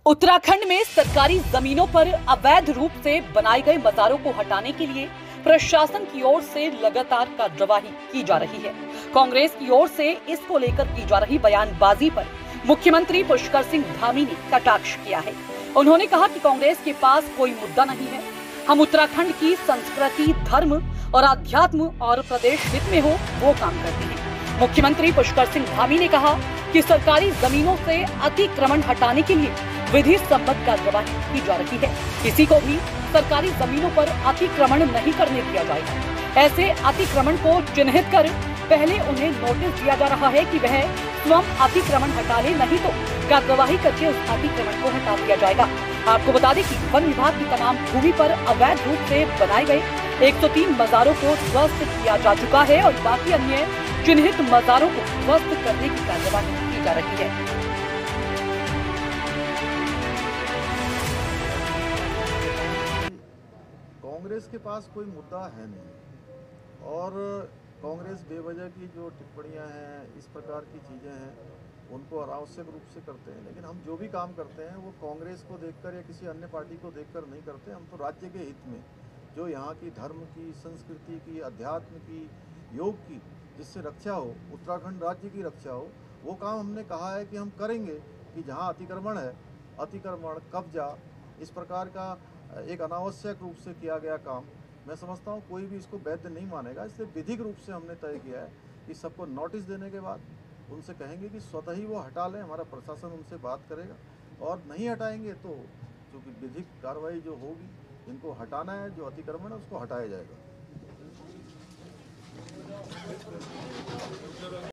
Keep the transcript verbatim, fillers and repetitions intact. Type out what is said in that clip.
उत्तराखंड में सरकारी जमीनों पर अवैध रूप से बनाए गए मजारों को हटाने के लिए प्रशासन की ओर से लगातार कार्यवाही की जा रही है। कांग्रेस की ओर से इसको लेकर की जा रही बयानबाजी पर मुख्यमंत्री पुष्कर सिंह धामी ने कटाक्ष किया है। उन्होंने कहा कि कांग्रेस के पास कोई मुद्दा नहीं है, हम उत्तराखंड की संस्कृति, धर्म और अध्यात्म और प्रदेश हित में हो वो काम करते हैं। मुख्यमंत्री पुष्कर सिंह धामी ने कहा कि सरकारी जमीनों से अतिक्रमण हटाने के लिए विधि सम्मत कार्यवाही की जा रही है। किसी को भी सरकारी जमीनों पर अतिक्रमण नहीं करने दिया जाएगा। ऐसे अतिक्रमण को चिन्हित कर पहले उन्हें नोटिस दिया जा रहा है कि वह स्वयं अतिक्रमण हटा ले, नहीं तो कार्यवाही करके उस अतिक्रमण को हटा दिया जाएगा। आपको बता दें कि वन विभाग की तमाम भूमि पर अवैध रूप से बनाए गए एक सौ तीन मजारों को ध्वस्त किया जा चुका है और बाकी अन्य चिन्हित मजारों को ध्वस्त करने की कार्यवाही की जा रही है। कांग्रेस के पास कोई मुद्दा है नहीं और कांग्रेस बेवजह की जो टिप्पणियां हैं, इस प्रकार की चीज़ें हैं, उनको अनावश्यक रूप से करते हैं। लेकिन हम जो भी काम करते हैं वो कांग्रेस को देखकर या किसी अन्य पार्टी को देखकर नहीं करते। हम तो राज्य के हित में, जो यहाँ की धर्म की, संस्कृति की, अध्यात्म की, योग की, जिससे रक्षा हो, उत्तराखंड राज्य की रक्षा हो, वो काम हमने कहा है कि हम करेंगे। कि जहाँ अतिक्रमण है, अतिक्रमण, कब्जा, इस प्रकार का एक अनावश्यक रूप से किया गया काम, मैं समझता हूँ कोई भी इसको वैध नहीं मानेगा। इसलिए विधिक रूप से हमने तय किया है कि सबको नोटिस देने के बाद उनसे कहेंगे कि स्वतः ही वो हटा लें। हमारा प्रशासन उनसे बात करेगा और नहीं हटाएंगे तो चूँकि विधिक कार्रवाई जो होगी, इनको हटाना है, जो अतिक्रमण है उसको हटाया जाएगा।